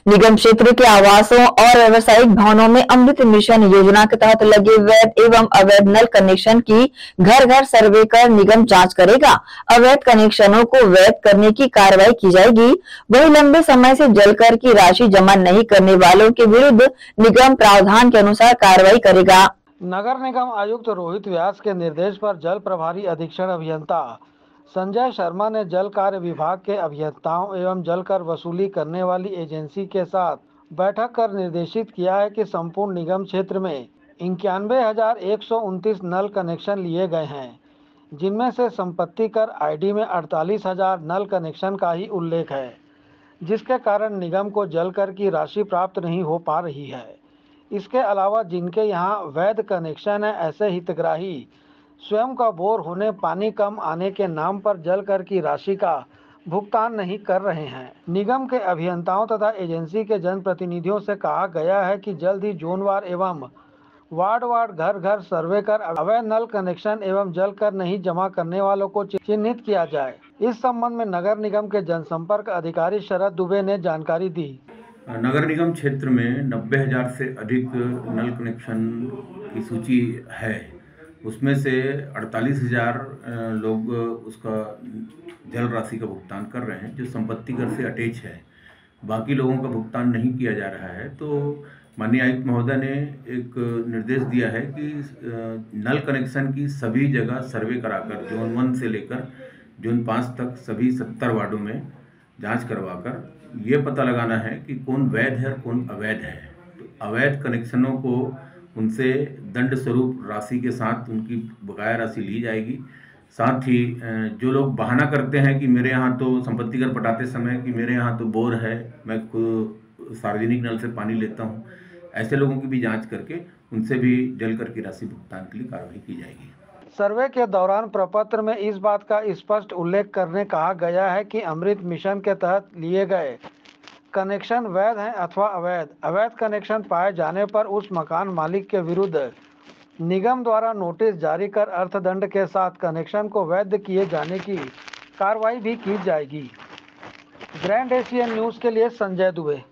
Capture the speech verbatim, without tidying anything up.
निगम क्षेत्र के आवासों और व्यावसायिक भवनों में अमृत मिशन योजना के तहत लगे वैध एवं अवैध नल कनेक्शन की घर घर सर्वे कर निगम जांच करेगा। अवैध कनेक्शनों को वैध करने की कार्रवाई की जाएगी। वहीं लंबे समय से जल कर की राशि जमा नहीं करने वालों के विरुद्ध निगम प्रावधान के अनुसार कार्रवाई करेगा। नगर निगम आयुक्त रोहित व्यास के निर्देश पर जल प्रभारी अधीक्षण अभियंता संजय शर्मा ने जल कार्य विभाग के अभियंताओं एवं जल कर वसूली करने वाली एजेंसी के साथ बैठक कर निर्देशित किया है कि संपूर्ण निगम क्षेत्र में इक्यानवे हजार एक सौ उनतीस नल कनेक्शन लिए गए हैं, जिनमें से संपत्ति कर आईडी में अड़तालीस हजार नल कनेक्शन का ही उल्लेख है, जिसके कारण निगम को जल कर की राशि प्राप्त नहीं हो पा रही है। इसके अलावा जिनके यहाँ वैध कनेक्शन है, ऐसे हितग्राही स्वयं का बोर होने पानी कम आने के नाम पर जल कर की राशि का भुगतान नहीं कर रहे हैं। निगम के अभियंताओं तथा एजेंसी के जनप्रतिनिधियों से कहा गया है कि जल्द ही जोनवार एवं वार्ड वार्ड घर घर सर्वे कर अवैध नल कनेक्शन एवं जल कर नहीं जमा करने वालों को चिन्हित किया जाए। इस संबंध में नगर निगम के जनसंपर्क अधिकारी शरद दुबे ने जानकारी दी। नगर निगम क्षेत्र में नब्बे हजार से अधिक नल कनेक्शन की सूची है। उसमें से अड़तालीस हजार लोग उसका जल राशि का भुगतान कर रहे हैं, जो संपत्ति कर से अटैच है। बाकी लोगों का भुगतान नहीं किया जा रहा है। तो माननीय आयुक्त महोदय ने एक निर्देश दिया है कि नल कनेक्शन की सभी जगह सर्वे कराकर जोन वन से लेकर जोन पाँच तक सभी सत्तर वार्डों में जांच करवाकर ये पता लगाना है कि कौन वैध है और कौन अवैध है। तो अवैध कनेक्शनों को उनसे दंड स्वरूप राशि के साथ उनकी बकाया राशि ली जाएगी। साथ ही जो लोग बहाना करते हैं कि मेरे यहाँ तो संपत्ति कर पटाते समय कि मेरे यहाँ तो बोर है, मैं सार्वजनिक नल से पानी लेता हूँ, ऐसे लोगों की भी जांच करके उनसे भी जल कर की राशि भुगतान के लिए कार्रवाई की जाएगी। सर्वे के दौरान प्रपत्र में इस बात का स्पष्ट उल्लेख करने कहा गया है कि अमृत मिशन के तहत लिए गए कनेक्शन वैध हैं अथवा अवैध। अवैध कनेक्शन पाए जाने पर उस मकान मालिक के विरुद्ध निगम द्वारा नोटिस जारी कर अर्थदंड के साथ कनेक्शन को वैध किए जाने की कार्रवाई भी की जाएगी। ग्रैंड एशियन न्यूज़ के लिए संजय दुबे।